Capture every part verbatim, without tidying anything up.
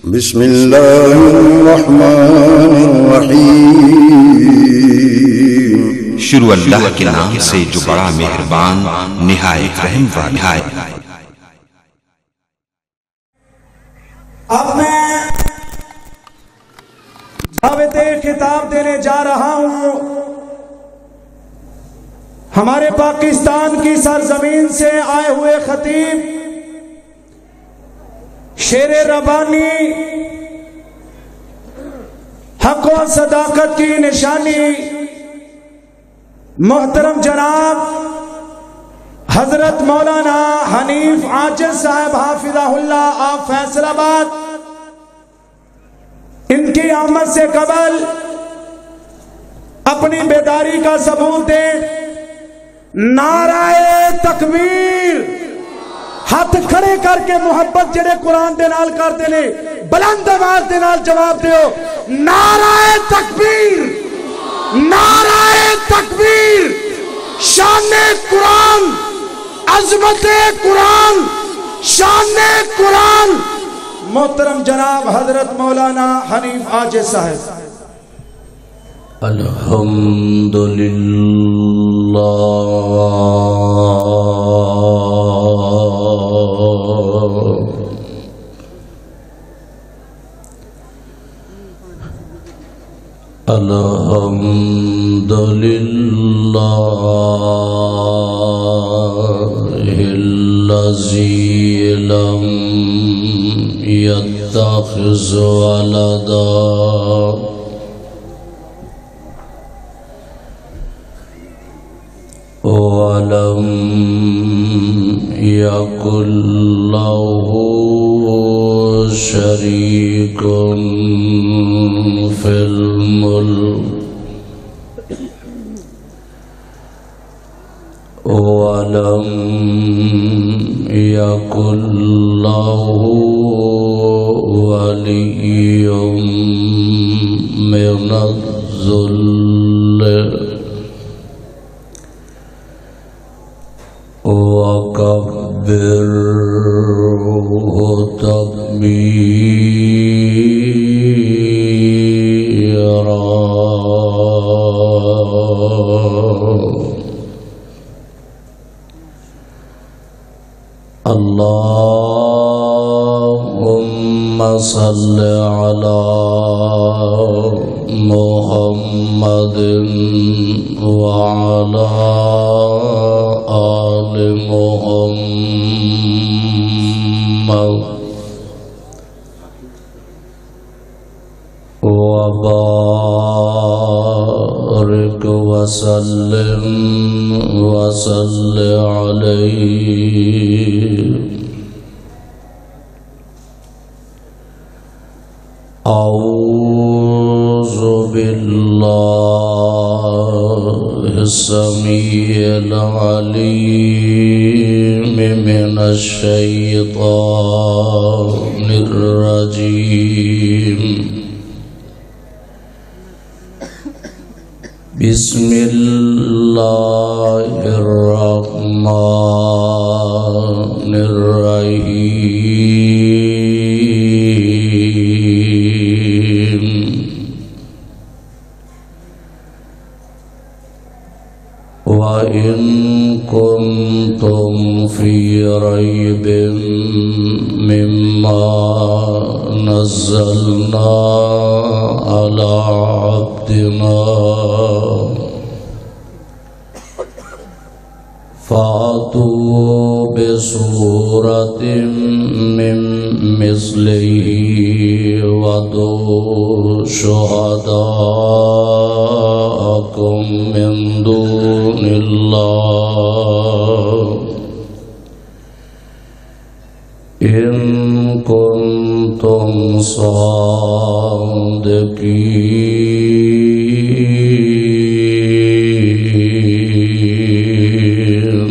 بسم اللہ الرحمن الرحیم۔ شروع اللہ کے نام سے جو بڑا مہربان نہایت رحم والا ہے۔ اب میں دعوت خطاب دینے جا رہا ہوں ہمارے پاکستان کی سرزمین سے آئے ہوئے خطیب، شیر ربانی، حق و صداقت کی نشانی، محترم جناب حضرت مولانا حنیف عاجز صاحب حافظہ اللہ آپ فیصل آباد، ان کی آمد سے قبل اپنی بیداری کا ثبوت دیں۔ نعرہ تکبیر، ہاتھ کھڑے کر کے محبت جڑے قرآن دے نال کرتے نے بلند آواز دے نال جواب دیو۔ نعرہ تکبیر، نعرہ تکبیر، شان قرآن، عظمت قرآن، شان قرآن۔ محترم جناب حضرت مولانا حنیف عاجز صاحب۔ الحمدللہ الحمدللہ الذی لم یتخذ ولدا ولم يكن له شريك في الملك ولم يكن له ولي من الذل وكبره تكبيرا۔ اللهم صل على محمد وعلى آل محمد وبارك وسلم وصل عليه۔ أعوذ بالله السميع العليم من الشيطان الرجيم۔ بسم الله الرحمن الرحيم۔ وإن كنتم في ريب مما نزلنا على عبدنا فأتوا بسورة من مثله وادعوا شهداءكم من دون الله إن كنتم صادقين۔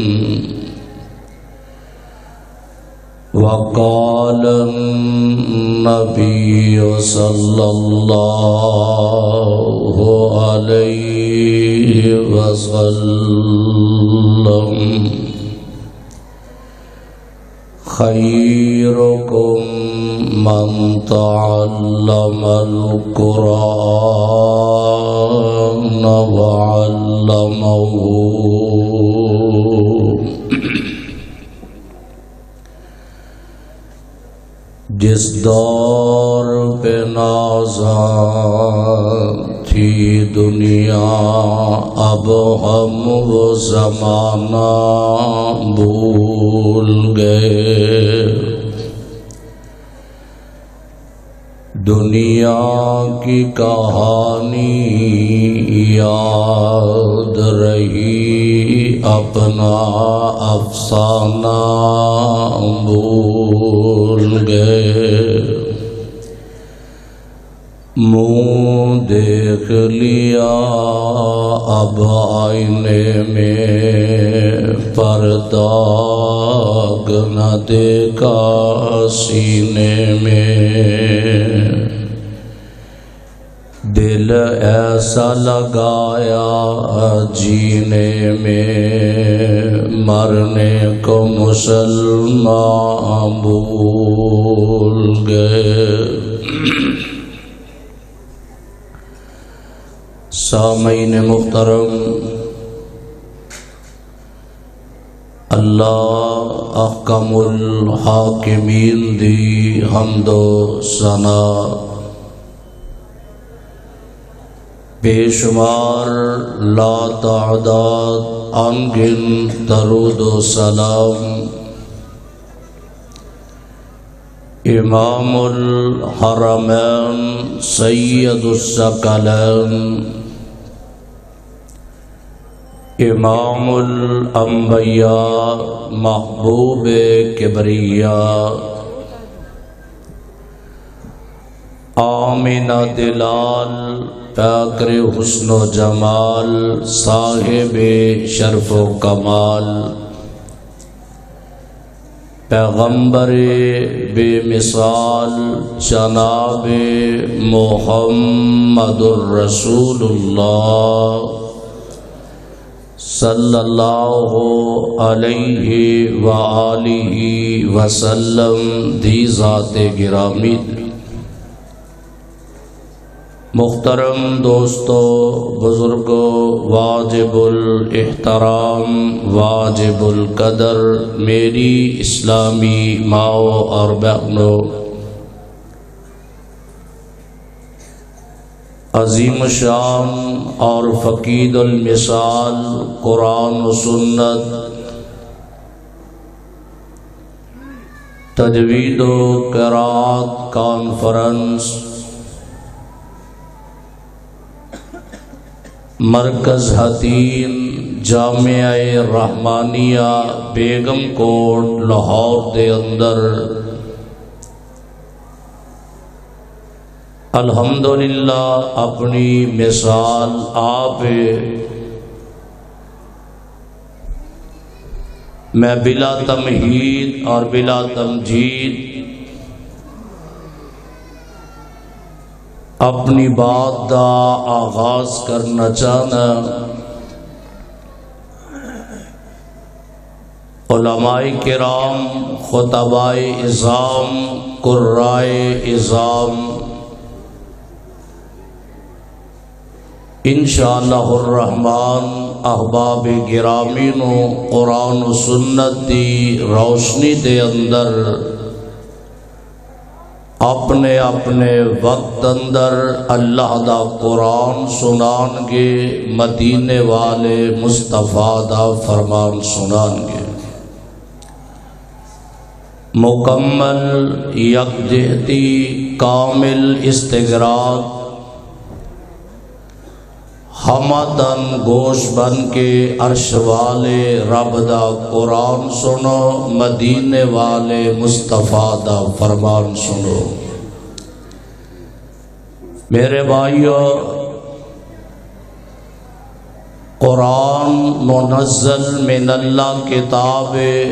وقال النبي صلى الله عليه وسلم خيركم من تعلم القرآن وعلمه جس دور پہ نازاں تھی دنیا اب ہم وہ زمانہ بھول گئے، دنیا کی کہانی یاد رہی اپنا افسانہ بھول گئے، منہ دیکھ لیا اب آئینے میں پر داغ نہ دیکھا سینے میں، دل ایسا لگایا جینے میں مرنے کو مسلمان بھول گئے۔ سامعین محترم، اللہ احکم الحاکمین دی حمد و ثنا، بے شمار لا تعداد انگن درود و سلام امام الحرمین سید الثقلین امام الانبیاء محبوب کبریاء آمینہ دلال پیکر حسن و جمال صاحب شرف و کمال پیغمبر بے مثال جناب محمد الرسول اللہ صلی اللہ علیہ وآلہ وسلم دی ذات گرامی۔ محترم دوستو، بزرگو، واجب الاحترام، واجب القدر میری اسلامی ماؤں اور بہنوں، عظیم شان اور فقید المثال قرآن و سنت تجوید و قرات کانفرنس مرکز حتیم جامعہ رحمانیہ بیگم کوٹ لاہور دے اندر الحمدللہ اپنی مثال آپ میں بلا تمہید اور بلا تمجید اپنی بات دا آغاز کرنا چاہنا۔ علماء کرام، خطباء عظام، قرائے عظام، انشاءاللہ الرحمن احباب گرامینو قرآن و سنت دی روشنی دے اندر اپنے اپنے وقت اندر اللہ دا قرآن سنان گے، مدینے والے مصطفیٰ دا فرمان سنان گے۔ مکمل یکجہتی کامل استغراق ہمدن گوش بن کے عرش والے رب دا قرآن سنو، مدینے والے مصطفیٰ دا فرمان سنو۔ میرے بھائیو، قرآن منزل من اللہ کتاب،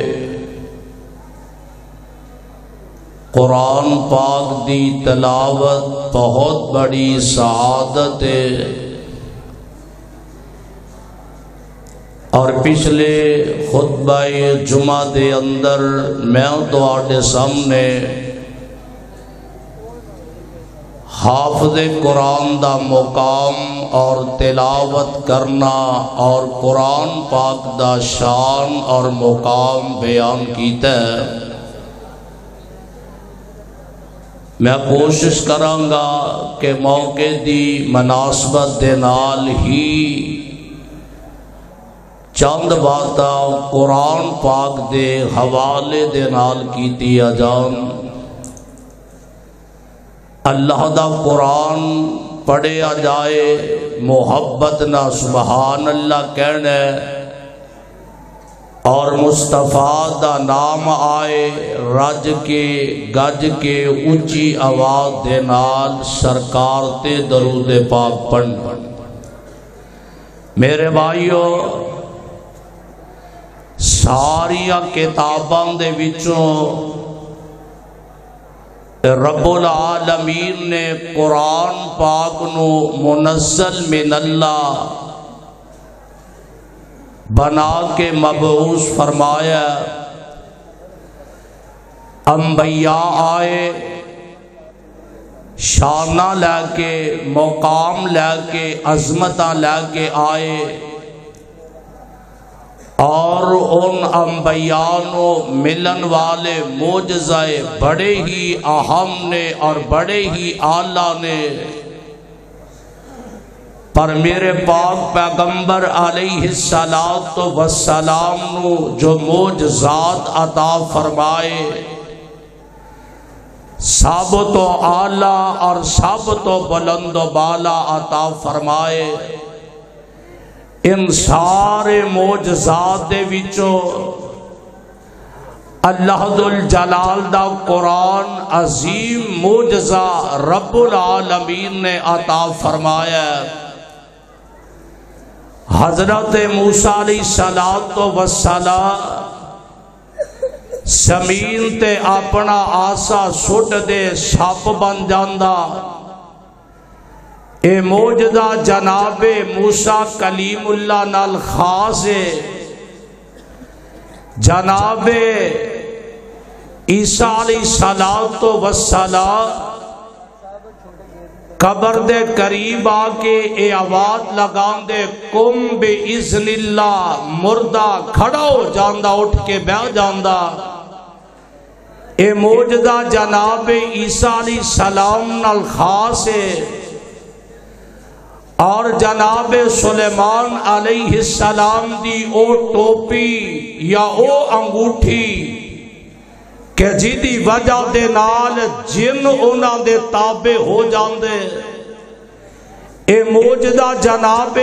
قرآن پاک دی تلاوت بہت بڑی سعادت ہے۔ اور پچھلے خطبہ جمعہ دے اندر میں تواڈے سامنے حافظ قرآن دا مقام اور تلاوت کرنا اور قرآن پاک دا شان اور مقام بیان کیتا ہے۔ میں کوشش کراں گا کہ موقع دی مناسبت دے نال ہی چند باتاں قرآن پاک دے حوالے دے نال کیتی جان۔ اللہ دا قرآن پڑھیا جائے، محبت نہ سبحان اللہ کہنا ہے، اور مصطفیٰ دا نام آئے رج کے گج کے اونچی آواز دے نال سرکار تے درود پاک پڑھنا۔ میرے بھائیو، ساریاں کتاباں دے وچوں رب العالمین نے قرآن پاک نو منزل من اللہ بنا کے مبعوث فرمایا۔ انبیاء آئے شانہ لے کے، مقام لے کے، عظمتہ لے کے آئے، اور ان انبیاء نو ملن والے معجزے بڑے ہی اہم نے اور بڑے ہی اعلیٰ نے، پر میرے پاک پیغمبر علیہ الصلوۃ والسلام نو جو معجزات عطا فرمائے سب تو اعلیٰ اور سب تو بلند و بالا عطا فرمائے۔ ان سارے معجزات دے وچوں اللہ ذوالجلال دا قرآن عظیم معجزہ رب العالمین نے عطا فرمایا۔ حضرت موسیٰ علیہ الصلوۃ والسلام زمین تے اپنا آسا سٹ دے سپ بن جاندا، اے موجزہ جناب موسیٰ کلیم اللہ نال خاص ہے۔ جناب عیسیٰ علیہ الصلوۃ والسلام قبر دے قریب آکے اے آواز لگان دے کم بِإِذْنِ اللہ، مردہ کھڑا ہو جاندہ، اٹھ کے بیٹھ جاندہ۔ اے موجزہ جناب عیسیٰ علیہ السلام نال خاص ہے۔ اور جناب سلیمان علیہ السلام دی او ٹوپی یا او انگوٹھی کہ جی دی وجہ دے نال جن اونا دے تابع ہو جاندے، اے موجزہ جناب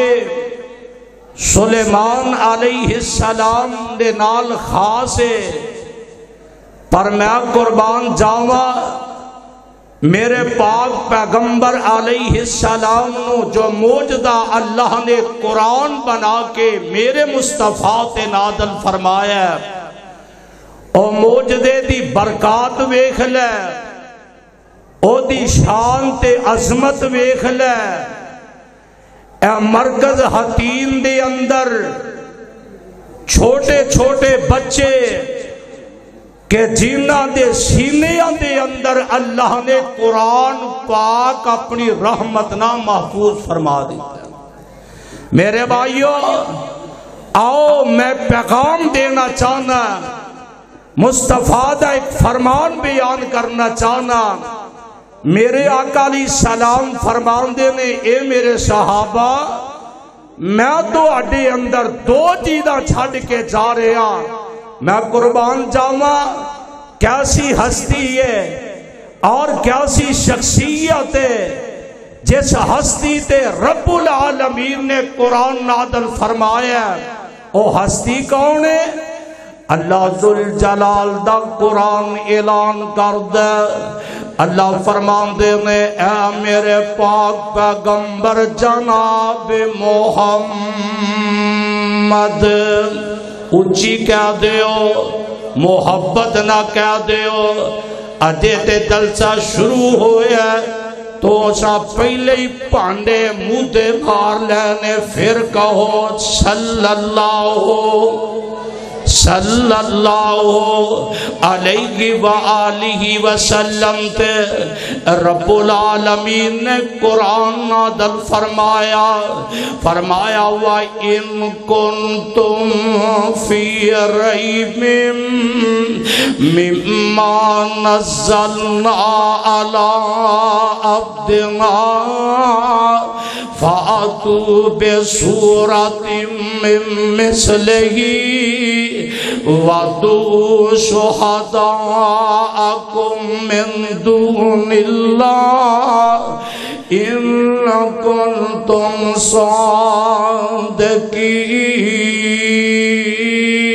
سلیمان علیہ السلام دے نال خاص ہے۔ پر میں قربان جاواں میرے پاک پیغمبر علیہ السلام نو جو موجزہ اللہ نے قرآن بنا کے میرے مصطفیٰ تے نازل فرمایا، او موجزے دی برکات ویکھ لے، او دی شان تے عظمت ویکھ لے۔ اے مرکز حتیم دے اندر چھوٹے چھوٹے بچے کہ جنہ دے سینیاں دے اندر اللہ نے قرآن پاک اپنی رحمت نہ محفوظ فرما دیتا ہے۔ میرے بھائیو، آؤ میں پیغام دینا چاہنا، مصطفیٰ دا ایک فرمان بیان کرنا چاہنا۔ میرے آقا علیہ السلام فرمان دینے، اے میرے صحابہ، میں تو اڈے اندر دو چیزاں چھڑ کے جا رہے ہیں۔ میں قربان جاواں، کیسی ہستی ہے اور کیسی شخصیت ہے جس ہستی تے رب العالمین نے قرآن نازل فرمایا۔ او ہستی کون ہے؟ اللہ ذوالجلال دا قرآن اعلان کر دے۔ اللہ فرمان دے نے، اے میرے پاک پیغمبر جناب محمد، اونچی کہہ دیو، محبت نہ کہہ دیو۔ اجے تے جلسہ شروع ہویا، تو سا پہلے ہی پانڈے مودے مار لینے پھر کہو صلی اللہ صلی اللہ علیہ وآلہ وسلم تے رب العالمین نے قرآن نازل فرمایا فرمایا وَإِن كُنتُم فِي رَيْبٍ مِّمَّا نَزَّلْنَا عَلَىٰ عَبْدِنَا فَأْتُوا بِسُورَةٍ مِّن مِّثْلِهِ وَادْعُوا شُهَدَاءَكُم مِّن دُونِ اللَّهِ إِن كُنتُمْ صَادِقِينَ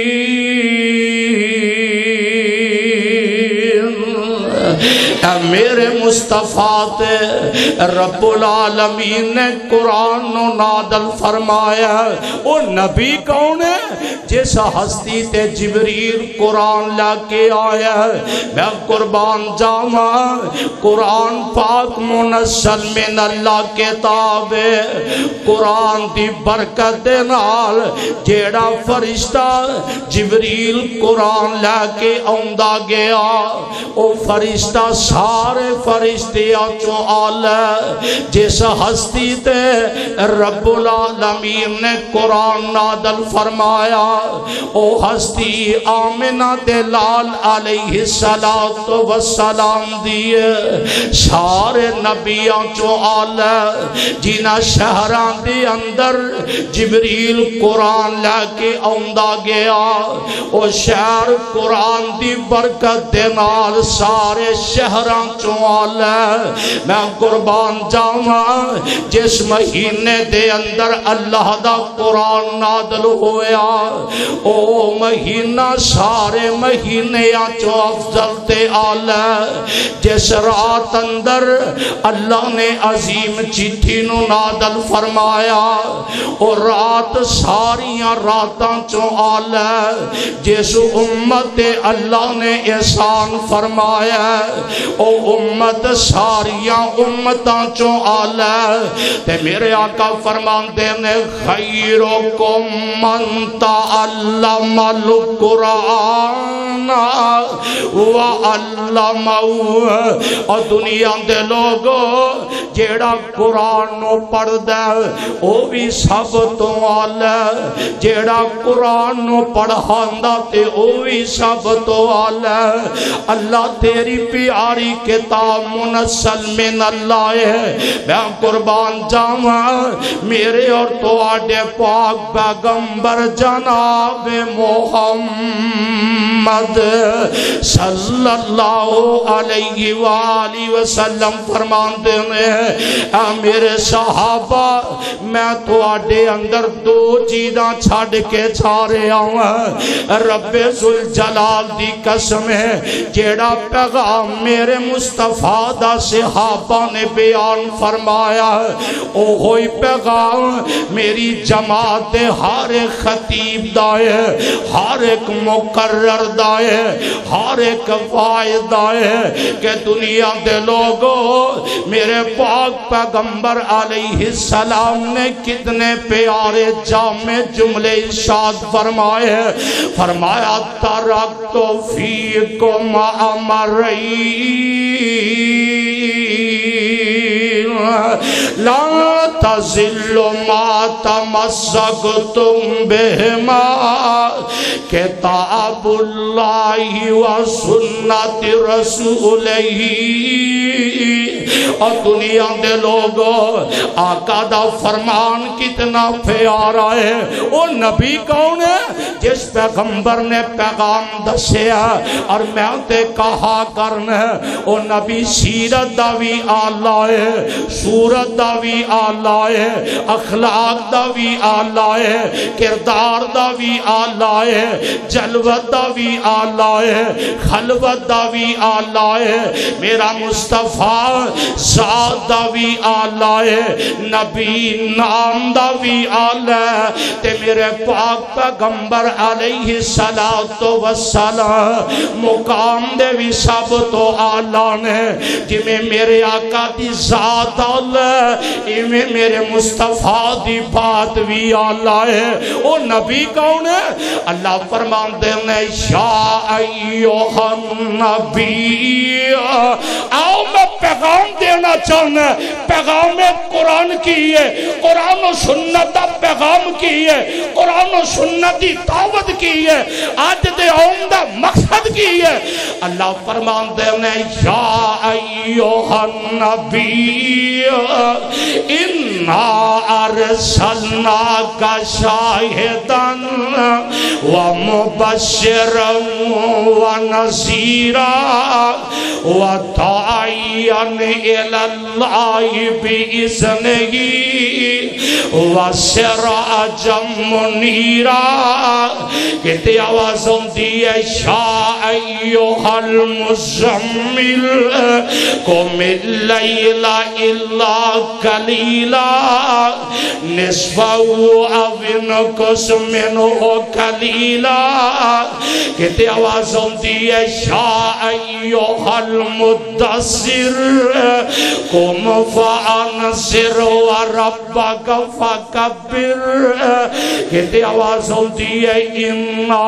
میرے مصطفیٰ تے رب العالمین نے قرآن نازل فرمایا او نبی کون ہے جس ہستی تے جبریل قرآن لا کے آیا ہے میں قربان جاواں قرآن پاک منزل من اللہ کتاب ہے قرآن دی برکت دے نال جیڑا فرشتہ جبریل قرآن لا کے آندا گیا او فرشتہ سارے فرشتیاں چو آلہ جس ہستی تے رب العالمین نے قرآن نازل فرمایا او ہستی آمنہ دلال علیہ السلام دیئے سارے نبیاں چو آلہ جنہ شہران دے اندر جبریل قرآن لے کے آندا گیا او شہر قرآن دی برکت دے نال سارے شہران چوال ہے میں قربان جاواں جس مہینے دے اندر اللہ دا قرآن نازل ہویا او مہینہ سارے مہینے چو افضل تے آلہ جس رات اندر اللہ نے عظیم چٹھی نو نازل فرمایا او رات ساریاں راتاں چو آلہ جس امت اللہ نے احسان فرمایا او امت ساریاں امتاں چو آلہ تے میرے آقا فرماندے نے خیرکم من تعلم القرآن وعلمہ اور دنیا دے لوگو جیڑا قرآن نو پڑھ دے او بھی سب تو آلہ جیڑا قرآن نو پڑھاندا تے او بھی سب تو آلہ اللہ تیری پیاری کتاب منزل من اللہ ہے میں قربان جاواں میرے اور تو آڈے پاک پیغمبر جناب محمد صلی اللہ علیہ وآلہ وسلم فرمان دینے اے میرے صحابہ میں تو آڈے اندر دو چیزاں چھاڑ کے چھارے آؤں رب ذوالجلال دی قسم ہے جیڑا پیغام میرے مصطفیٰ دا صحابہ نے بیان فرمایا او ہوئی پیغام میری جماعت ہر ایک خطیب دائے ہر ایک مقرر دائے ہر ایک وائد دائے کہ دنیا دے لوگوں میرے پاک پیغمبر علیہ السلام نے کتنے پیارے جامع جملے ارشاد فرمائے فرمایا ترکت فیکم امرین لا تزلوا ما تمسكتم بهما کتاب اللہ و سنت رسولہ اور دنیا دے لوگوں آقا دا فرمان کتنا پیارا ہے وہ نبی کون ہے جس پیغمبر نے پیغام دسیا اور میں تے کہا کرنا وہ نبی سیرت دا بھی آلہ ہے صورت دا بھی آلہ ہے اخلاق دا بھی آلہ ہے کردار دا بھی آلہ ہے جلوت دا بھی آلہ ہے خلوت دا بھی آلہ ہے میرا مصطفیٰ ذات دا بھی آلہ ہے، نبی نام دا بھی آلہ ہے، تے میرے پاک پیغمبر علیہ السلام مقام دے بھی سب تو آلہ نے، جی میں میرے آقا دی ذات آلہ ہے، میں میرے مصطفیٰ دی بات بھی آلہ ہے۔ او نبی کون ہے؟ اللہ فرمان دے نے یا ایوہ النبی، آؤ میں پیغام دینا چاہنا، پیغام قرآن کی ہے، قرآن و سنت دا پیغام کی ہے، قرآن و سنت دی دعوت کی ہے، آج دے عمدہ مقصد کی ہے۔ اللہ فرمان دے نے یا ایوہ النبی انا ارسلناک شاہداً ومبشرا ونذیرا وداعیا الی اللہ بإذنہ وسراجا منیرا۔ کہتے آوازوں دیئے یا ایوہ المزمل قم اللیل الا قلیلا نصفہ او انقص منہ قلیلا۔ کہتے آوازوں دیئے یا ایوہ المدثر قم فانذر وربک فکبر۔ کہتے آوازوں دیئے انا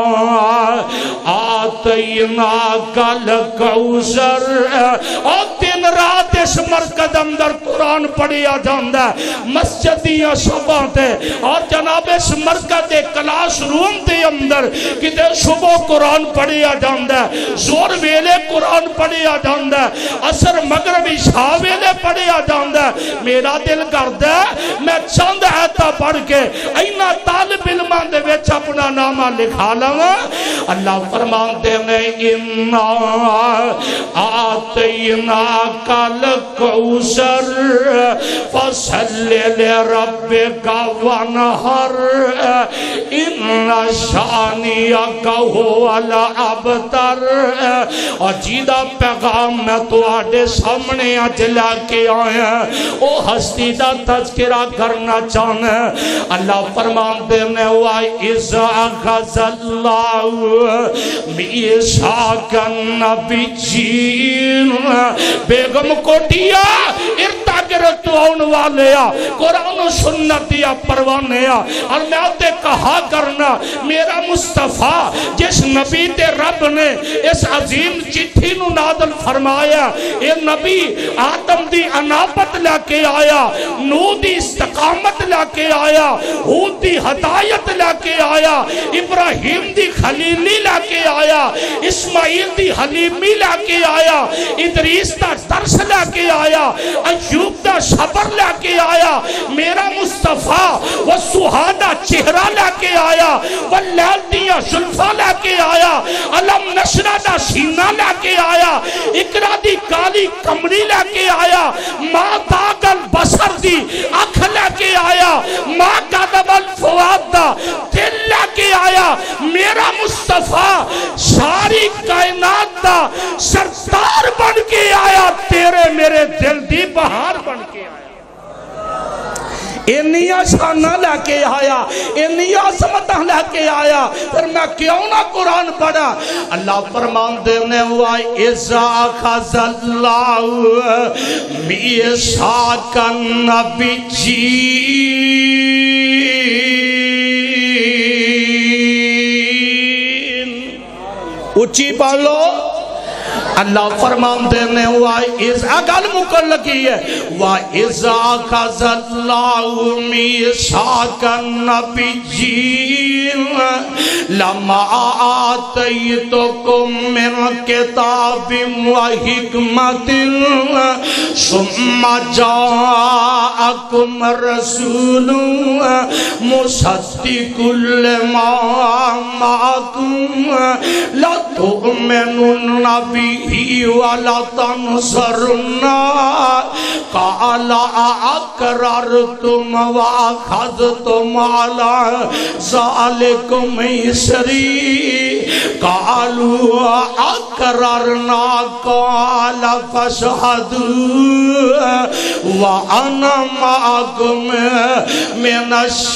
آتیناک الکوثر۔ اور دن رات اس مرکز اندر قرآن پڑھیا جاندہ ہے، مسجدیاں صبح تے، اور جناب اس مرکز کلاس روم تے اندر کتے صبح قرآن پڑھیا جاندہ ہے، زور ویلے قرآن پڑھیا جاندہ ہے، عصر مغرب عشاء ویلے پڑھیا جاندہ ہے۔ میرا دل کردا ہے میں چند آیتاں پڑھ کے اینا طالب علماں دے وچ اپنا نامہ لکھا لواں۔ اللہ فرماتے ہیں انا آتیناک الکوثر فصل لربک وانحر ان شانئک هو الابتر۔ اور جیدہ پیغام میں تو آڈے سامنے اجلا کے آیا او ہستی دا تذکرہ کرنا چاہنا۔ اللہ فرماتے ہیں وَإِذْ أَخَذَ اللَّهُ مِيثَاقَ النَّبِيِّينَ۔ بیگم کوٹیا ارتاگرت تو آن والیا قرآن و سنت دیا پروانیا، اور میں آتے کہا کرنا میرا مصطفیٰ جس نبی تے رب نے اس عظیم چٹھی نو نادل فرمایا، اے نبی آدم دی انابت لے کے آیا، نو دی استقامت لے کے آیا، ہود دی ہدایت لے کے آیا، ابراہیم دی خلیلی لے کے آیا، اسماعیل دی حلیمی لے کے آیا، ادریس دا درس لے کے آیا، ایوب دا صبر لے کے آیا، میرا مصطفیٰ وہ سہادہ چہرہ لے کے آیا، وہ لیل دیا زلفہ لے کے آیا، علم نشرہ دا سینہ لے کے آیا، اقرا دی کالی کمری لے کے آیا، ماں داغل بسر دی اکھ لے کے آیا، ماں قدب الفواد دا دل لے کے آیا۔ میرا مصطفیٰ ساری کائنات دا سردار بن کے آیا، تیرے میرے دل دی بہار بن کے آیا۔ انیا شانہ لے کے آیا، انیا عظمتہ لے کے آیا، پھر میں کیوں نہ قرآن پڑھا؟ اللہ فرمان دینے وَإِذْ أَخَذَ اللَّهُ مِيثَاقَ النَّبِيِّينَ۔ اچھی پڑھ لو۔ اللہ فرمان دینے وَإِذْ اگل مکل کی ہے وَإِذْ أَخَذَ اللَّهُ مِيثَاقَ النَّبِيِّينَ لَمَّا آتَيْتُكُم مِّن كِتَابٍ وَحِكْمَةٍ ثُمَّ جَاءَكُمْ رَسُولٌ مُصَدِّقٌ لِّمَا مَعَكُمْ لَتُؤْمِنُنَّ بِهِ وَلَا تَنْصُرُنَّ قَالَ أَأَقْرَرْتُمْ وَأَخَذْتُمْ عَلَى ذَلِكُمْ إِصْرِي قَالُوا أَقْرَرْنَا قَالَ فَاشْهَدُوا وَأَنَا مَعَكُمْ مِنَ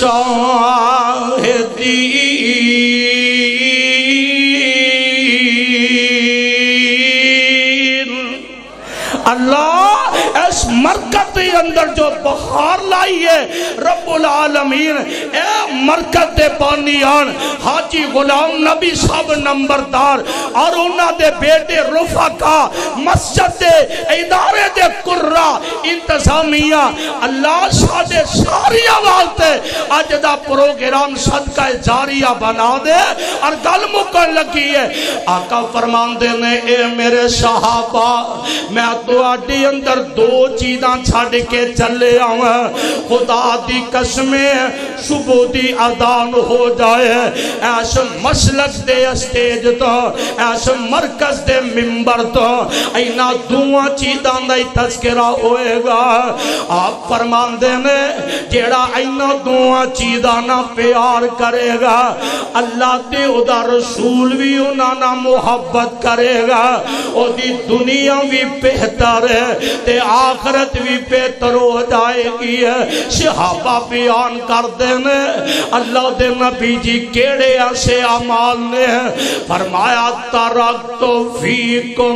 الشَّاهِدِينَ۔ اللہ اس مرکز کے اندر جو بخار لائی ہے رب العالمین، اے مرکز دے بانیان حاجی غلام نبی صاحب نمبردار اور انہاں دے بیٹے رفقا، مسجد دے ادارے دے قرہ انتظامیہ، اللہ سادے ساری آوازتے آج دا پروگرام صدقہ جاریہ بنا دے اور گل مکن لگی ہے۔ آقا فرمان دینے اے میرے صحابہ، میں تو آڈی اندر دو چیزاں چھاڑ کے چلے آؤں، خدا دی قسمیں صبح دی اذان ہو جائے، ایس مسلک دے اسٹیج تو ایس مرکز دے ممبر تو اینا دعا چیزاں دائی تذکرہ ہوئے گا۔ آپ فرمان دینے جیڑا اینا دعا چیزاں نہ پیار کرے گا، اللہ تے ادا رسول بھی انہاں نہ محبت کرے گا، او دی دنیا بھی بہتر ہے تے آخرت بھی بہتر ہو جائے گی۔ صحابہ بیان کر دینے اللہ دے نبی جی کیڑے ایسے اعمال نے فرمایا ترکت فیکم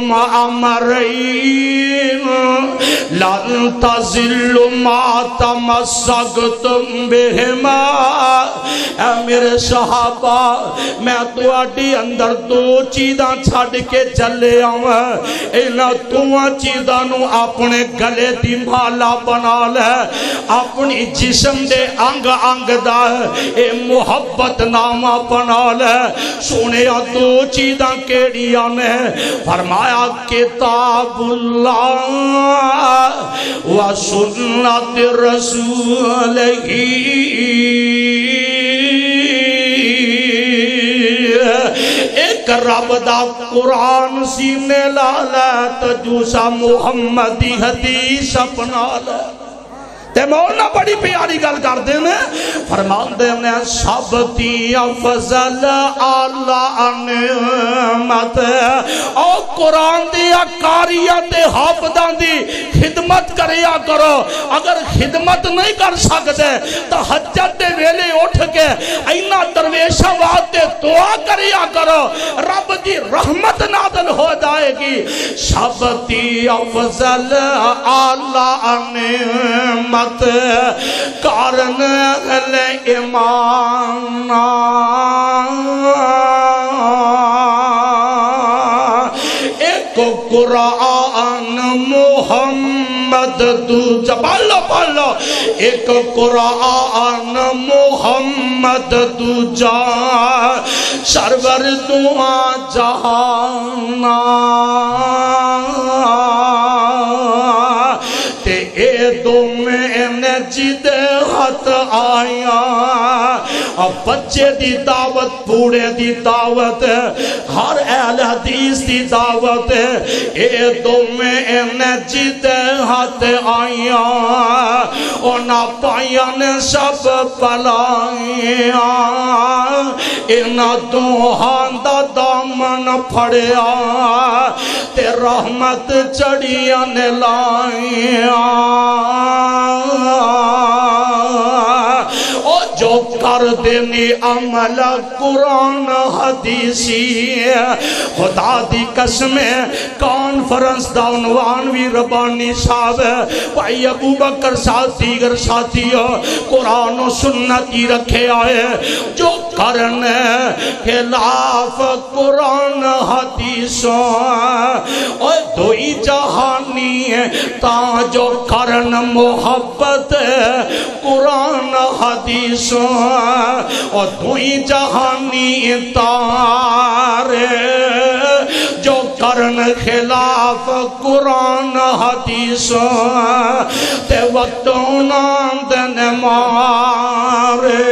امرین لن تضلوا ما تمسکتم بہما۔ اے میرے صحابہ، میں تو اڈی اندر دو چیزاں چھڑ کے چلے آؤں، انہاں دوہاں چیزاں نو اپنے گلے دی مالا بنا لے، اپنی جسم دے انگ انگ دا اے محبت نامہ بنا لے۔ سونے دو چیزاں کیڑیاں نے فرمایا کتاب اللہ و سنت رسول ہی، ایک رب دا قرآن سینے لالا تجوسا محمدی حدیث اپنا لے۔ تے مولانا بڑی پیاری گل کر دینے فرمان دینے سب تی افضل اللہ نعمت، او قرآن دیا کاریاں تے حافظاں دی خدمت کریا کرو۔ اگر خدمت نہیں کر سکتے تو حجت دے ویلے اٹھ کے اینا درویشہ واسطے دعا کریا کرو، رب دی رحمت نازل ہو جائے گی۔ سب تی افضل اللہ نعمت کارن اہل ایمان، ایک قرآن محمد دوجا پالو پالو، ایک قرآن محمد دوجا سرور دعا جہانا، تے اے دو میں نے جد ہاتھ آیا، اب بچے دی دعوت بوڑے دی دعوت ہر اہل حدیث دی دعوت، اے دو میں نے جد ہاتھ آیا، اونا پائیاں نے سب پلائیاں، اینا دو ہاندہ دامن پھڑیا تے رحمت چڑیاں نے لائیاں۔ او جو کر دینی عمل قرآن حدیثی، خدا دی قسمیں کانفرنس دا عنوان بھی ربانی صاحب بھائی ابو بکر ساتھ دیگر ساتھیوں قرآن و سنت ہی رکھے آئے، جو کرنے خلاف قرآن حدیثوں اور دوئی جہانی تا جو کرن محبت قرآن حدیثوں اور دوئی جہانی تارے جو کرن خلاف قرآن حدیثوں تے وقتوں ناندن مارے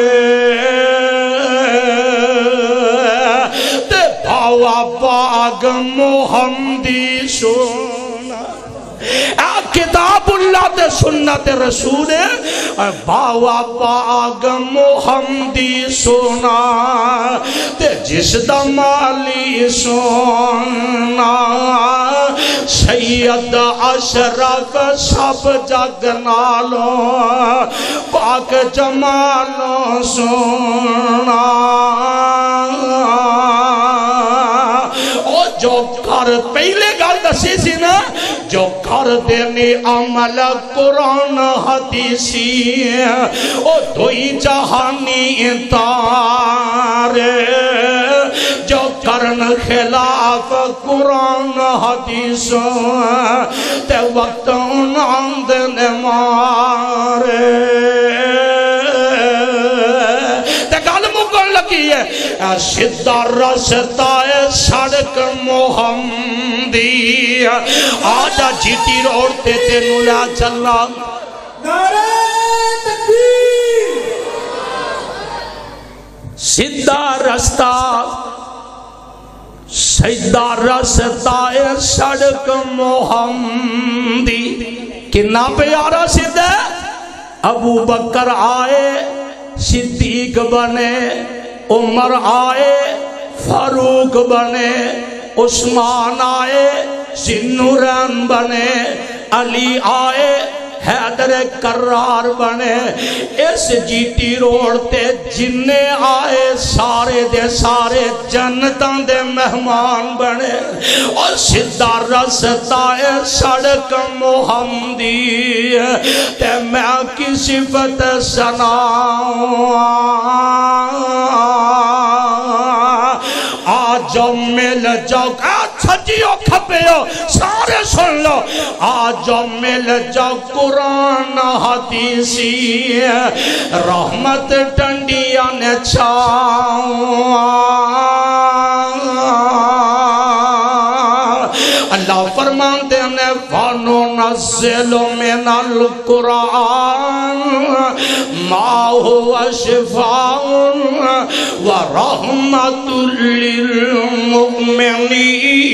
تے بھاوا باغ محمدی سونا۔ کتاب اللہ معاملہ تے سنت رسول باوا پاگ محمدی سونا تے جس دا مالی سونا سید اشرف سب جگ نالوں پاک جمالوں سونا او جو کر پہلے گل دسی سی نا جو کر دینی عمل قرآن حدیثی او دوئی جہانی تارے جو کرن خلاف قرآن حدیثوں تے وقت انہاں دن مارے تے گل مکن لگی ہے سدھا رستہ سڑک محمدی آجا جیٹی روڈ تے تینوں لا چلنا نعرہ تکبیر سدھا رستہ سیدہ رستہ سڑک محمدی کنا پیارا سدھا ابو بکر آئے صدیق بنے عمر آئے فاروق بنے عثمان آئے ذوالنورین بنے علی آئے حیدر کرار بنے اس جیٹی روڈ تے جننے آئے سارے دے سارے جنتاں دے مہمان بنے اور سدھا رستہ سڑک محمدی تے میں کی صفت سناؤں آج مل جاؤ چھجیو کھپیو سارے سن لو آج مل جاؤ قرآن حدیثی رحمت ٹنڈیاں نے چھاؤں اللہ فرمان دینے وَنُنَزِّلُ مِنَ الْقُرْآنِ مَا هُوَ شِفَاءٌ وَرَحْمَةٌ لِلْمُؤْمِنِينَ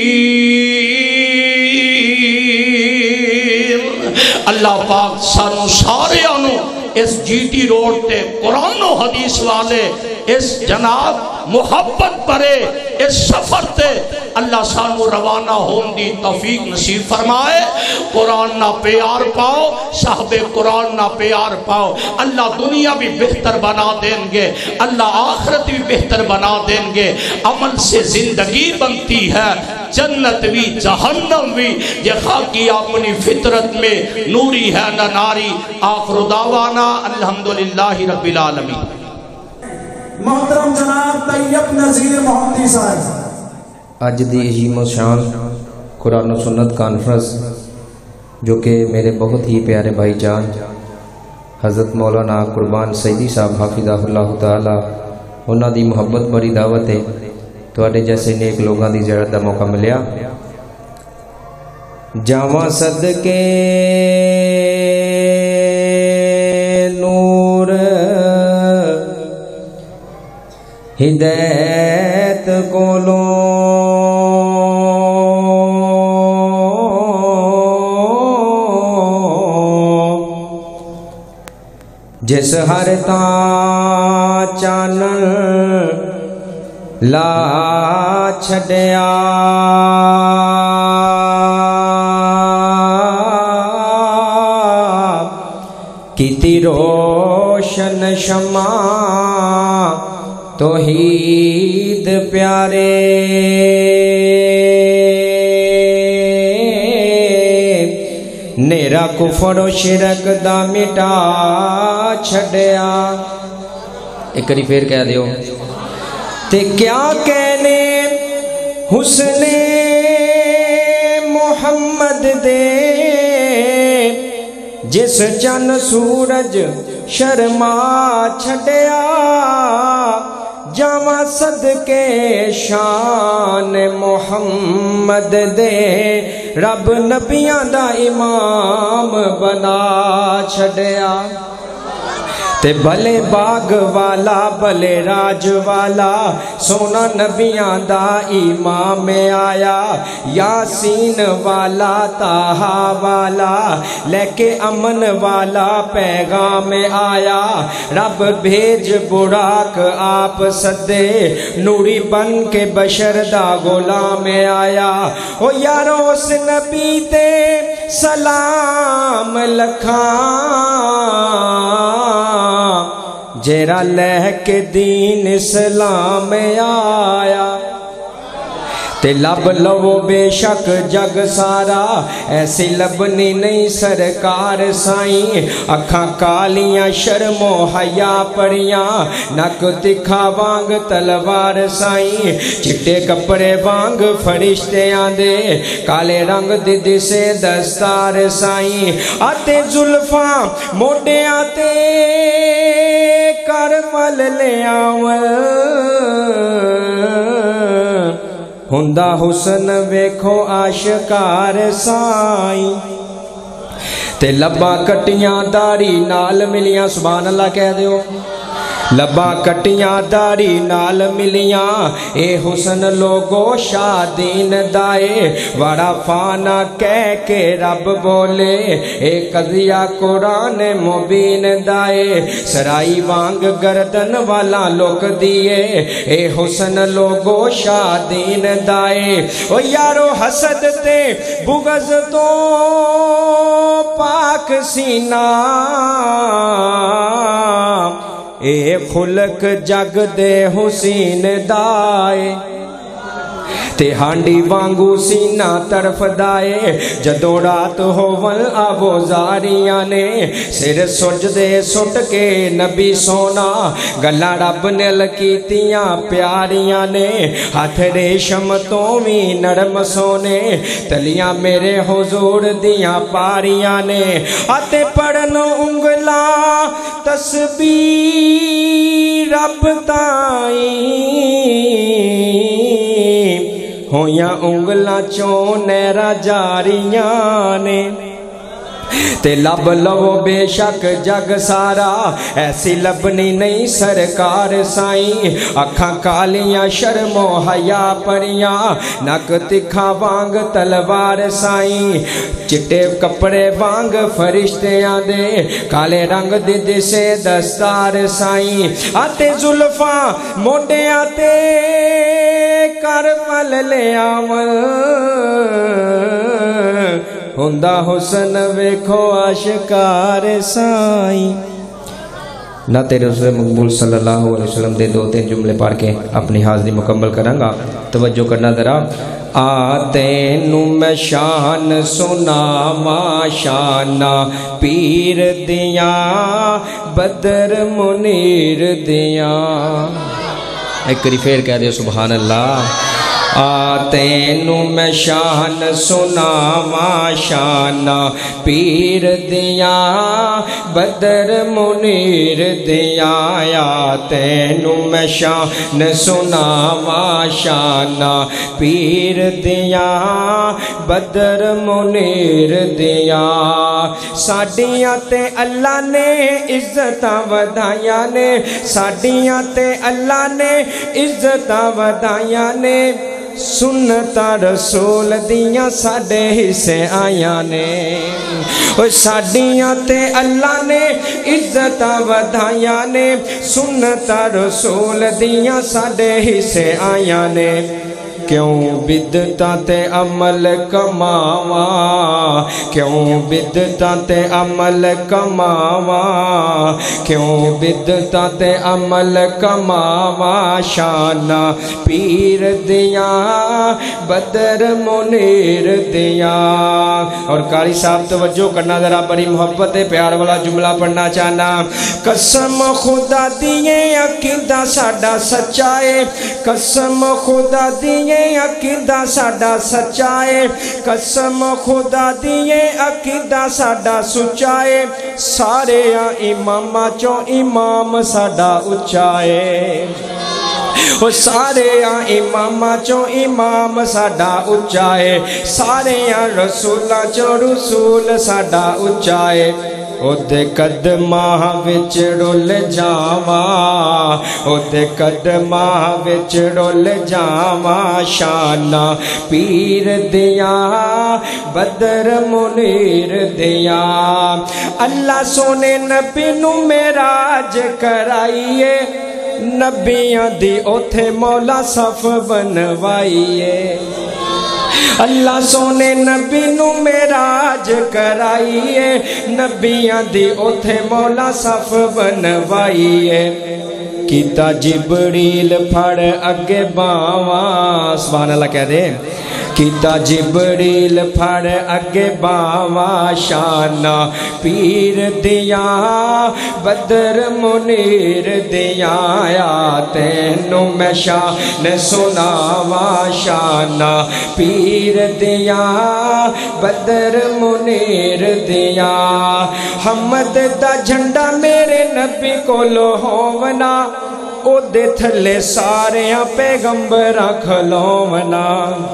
اللہ پاک سانو سارے آنو اس جیٹی روڈ تے قرآن و حدیث والے اس جناب محبت پرے اس سفر تے اللہ سانو روانہ ہون دی توفیق نصیب فرمائے قرآن نہ پیار پاؤ صاحب قرآن نہ پیار پاؤ اللہ دنیا بھی بہتر بنا دیں گے اللہ آخرت بھی بہتر بنا دیں گے عمل سے زندگی بنتی ہے جنت بھی جہنم بھی یہ خاکی اپنی فطرت میں نوری ہے نہ ناری آخر دعوانا الحمدللہ رب العالمین محترم جناب طیب نذیر محمدی صاحب آج دی عظیم و شان قرآن و سنت کانفرنس جو کہ میرے بہت ہی پیارے بھائی جان حضرت مولانا قربان سیدی صاحب حافظہ اللہ تعالی انہاں دی محبت بڑی دعوت ہے تواڈے جیسے نیک لوگاں دی زیارت دا موقع ملیا جاواں صدقے نور ہدایت کولوں جس ہر تاں چانن لا چھڈیا کیتی روشن شمع توحید پیارے نیرا کفر و شرک دا مٹا چھڈیا ایک کری پھر کہہ دیو تے کیا کہنے حسن محمد دے جس چن سورج شرما چھڈیا جاواں صدقے شان محمد دے رب نبیاں دا امام بنا چھڈیا تے بھلے باغ والا بھلے راج والا سونا نبیاں دا امام آیا یاسین والا طہا والا لے کے امن والا پیغام آیا رب بھیج براق آپ سدے نوری بن کے بشر دا غلام آیا او یارو اس نبی تے سلام لکھاں جیرا لہ کے دین اسلام آیا تے لب لو بے شک جگ سارا ایسی لبنی نہیں سرکار سائیں اکھاں کالیاں شرم و حیا پڑیاں نک تکھا وانگ تلوار سائیں چٹے کپڑے وانگ فرشتے آندے کالے رنگ دی سے دستار سائیں آتے زلفاں موڈے آتے کرمل لے آول ہندہ حسن ویکھو آشکار سائیں تے لبا کٹیاں داری نال ملیاں سبحان اللہ کہہ دیو لبا کٹیاں داری نال ملیاں اے حسن لوگو شادین دائے وڑا فانا کہہ کے رب بولے اے قضیہ قرآن مبین دائے سرائی وانگ گردن والا لوک دیے اے حسن لوگو شادین دائے او یارو حسد تے بغض تو پاک سینہ اے خلق جگ دے حسین دائے تے ہانڈی وانگو سینہ طرف دائے جدو رات ہوول آبوزاریاں نے سر سج دے سٹ کے نبی سونا گلا رب نے لکیتیاں پیاریاں نے ہاتھ ریشم تو بھی نرم سونے تلیاں میرے حضور دیاں پاریاں نے آتے پڑھن انگلا تسبیح رب تائیں ہویاں انگلاں چوں نیرہ جاریاں نے تے لب لو بے شک جگ سارا ایسی لبنی نہیں سرکار سائیں اکھاں کالیاں شرم و حیا پڑیاں نک تکھا وانگ تلوار سائیں چٹے کپڑے وانگ فرشتیاں دے کالے رنگ دی سے دستار سائیں آتے زلفاں موڈے آتے کرمل لے آول ہندہ حسن ویکھو آشکار سائیں نہ تیرے رسول مقبول صلی اللہ علیہ وسلم دے دو تین جملے پڑھ کے اپنی حاضری مکمل کروں گا توجہ کرنا ذرا آتے نو میں شان سناواں شانہ پیر دیاں بدر منیر دیاں ایک کری پھر کہہ دے سبحان اللہ آتے نو میں شان سناواں شانہ پیر دیاں بدر منیر دیاں آتے نو میں شان سناواں شانہ پیر دیاں بدر منیر دیاں ساڈیاں تے اللہ نے عزتاں ودھائیاں نے ساڈیاں تے اللہ نے عزتاں ودھائیاں نے سنتا رسول دیاں ساڈے حصے آیاں نے او ساڈیاں تے اللہ نے عزتاں ودھائیاں نے سنتا رسول دیاں ساڈے حصے آیاں نے کیوں بدعتاں تے عمل کماواں کیوں بدعتاں تے عمل کماواں کیوں بدعتاں تے عمل کماواں شانہ پیر دیاں بدر منیر دیاں اور قاری صاحب توجہ کرنا ذرا بڑی محبت پیار والا جملہ پڑھنا چاہنا قسم خدا دیے عقیدہ ساڈا سچا ہے قسم خدا دیے عقیدہ ساڈا سچا ہے قسم خدا دیے عقیدہ ساڈا سچا ہے سارے اماماں چوں امام ساڈا اچا ہے وہ سارے اماماں چوں امام ساڈا اچا ہے سارے رسولاں چوں رسول ساڈا اچا ہے ओदे कदमां विच डुल जावां ओदे कदमां विच डुल जावां शाना पीर दिया बदर मुनीर दिया अल्लाह सोने नबी नू मेराज कराइए नबियां दी ओथे मौला सफ बनवाइए अल्लाह सोने नबी नू मेराज कराइए नबियां दी ओथे मौला सफ बनवाइए कीता जिबरील फड़ अगे बावां सुभान अल्लाह कह दे कीता जिबरील फड़ अगे बावां शाना पीर दिया बदर मुनीर दिया तेनू मैं शान सुनावां शाना पीर दिया बदर मुनीर दिया हमद दा झंडा मेरे नबी कोलो होवना ओदे थले सारियां पैगंबरां खलोवना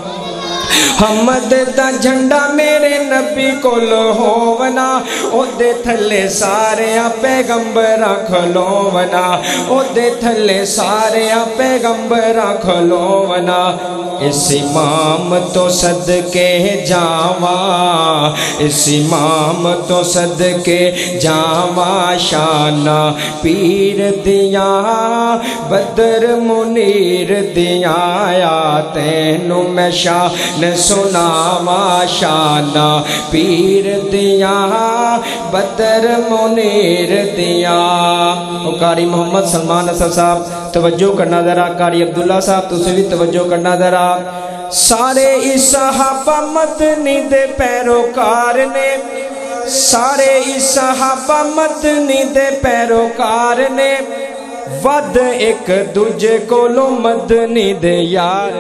हमद दा झंडा मेरे नबी कोल होवना ओदे थले सारियां पैगंबरां खलोवना ओदे थले सारियां पैगंबरां खलोवना इस इमाम तो सदके जावां इस इमाम तो सदके जावां शाना पीर दिया बदर मुनीर दिया तेनू मैं शान सुनावां शाना पीर दिया बदर मुनीर दिया कारी मोहम्मद सलमान असद साहब तवज्जो करना जरा कारी अब्दुल्ला साहब तुसी भी तवज्जो करना जरा सारे इस सहाबा मदनी दे पैरोकार ने सारे इस सहाबा मदनी दे पैरोकार ने वद एक दूजे कोलों मदनी दे यार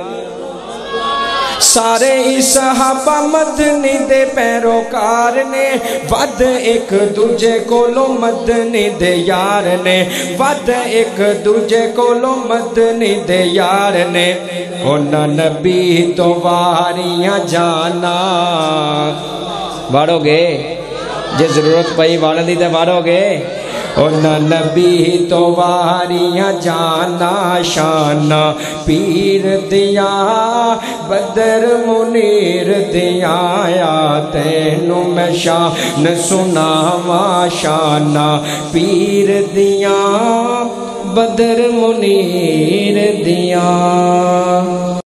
सारे इस सहाबा मदनी दे पैरोकार ने वद एक दूजे कोलों मदनी दे यार ने वद एक दूजे कोलों मदनी दे यार ने उन्हां नबी तो वारियां जाना वाड़ोगे जे जरूरत पई वाड़न दी ते वाड़ोगे उन्हां नबी तो वारियां जाना शाना पीर दिया बदर मुनीर दिया तेनू मैं शान सुनावां शाना पीर दिया बदर मुनीर दिया।